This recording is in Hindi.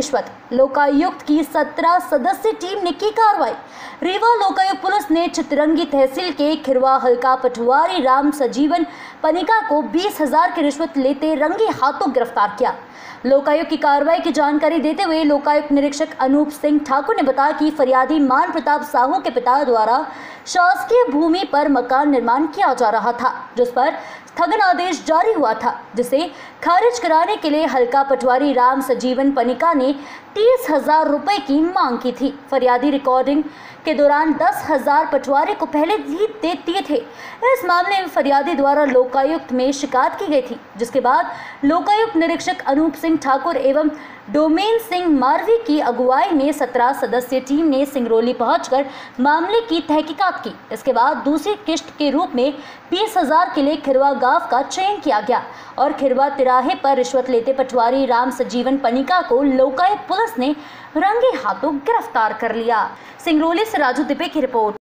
रिश्वत, लोकायुक्त की 17 सदस्यीय टीम ने की कार्रवाई। रीवा लोकायुक्त पुलिस ने चितरंगी तहसील के खिरवा हल्का पटवारी राम सजीवन पनिका को 20,000 की रिश्वत लेते रंगे हाथों गिरफ्तार किया। लोकायुक्त की कार्रवाई की जानकारी देते हुए लोकायुक्त निरीक्षक अनूप सिंह ठाकुर ने बताया कि फरियादी मान प्रताप साहू के पिता द्वारा शासकीय भूमि पर मकान निर्माण किया जा रहा था, जिस पर स्थगन आदेश जारी हुआ था, जिसे खारिज कराने के लिए हल्का पटवारी राम सजीवन पनिका ने 30,000 रुपए की मांग की थी। फरियादी रिकॉर्डिंग के दौरान 10,000 पटवारी को पहले ही दे दिए थे। इस मामले में फरियादी द्वारा लोकायुक्त में शिकायत की गई थी, जिसके बाद लोकायुक्त निरीक्षक अनूप सिंह ठाकुर एवं डोमेन सिंह मारवी की अगुवाई में 17 सदस्यीय टीम ने सिंगरौली पहुंचकर मामले की तहकीकात की। इसके बाद दूसरी किश्त के रूप में 20,000 के लिए खिरवा गांव का चयन किया गया और खिरवा तिराहे पर रिश्वत लेते पटवारी राम सजीवन पनिका को लोकायुक्त पुलिस ने रंगे हाथों गिरफ्तार कर लिया। सिंगरौली से राजू दिपे की रिपोर्ट।